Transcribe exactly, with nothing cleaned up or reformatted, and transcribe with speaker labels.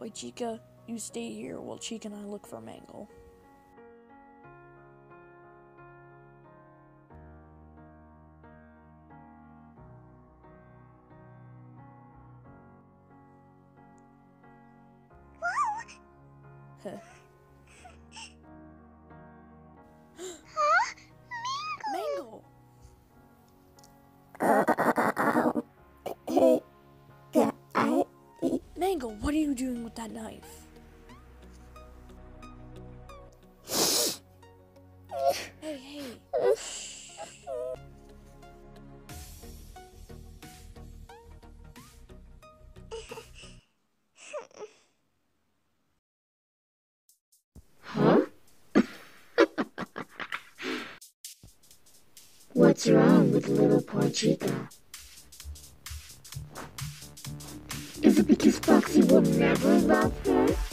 Speaker 1: Wait, Chica, you stay here while Chica and I look for Mangle.
Speaker 2: Huh?
Speaker 1: Mangle!
Speaker 2: Oh, hey, I...
Speaker 1: Mangle, what are you doing with that knife? Hey, hey.
Speaker 2: Huh? What's wrong with little poor Chica? Is it because Foxy will never love her?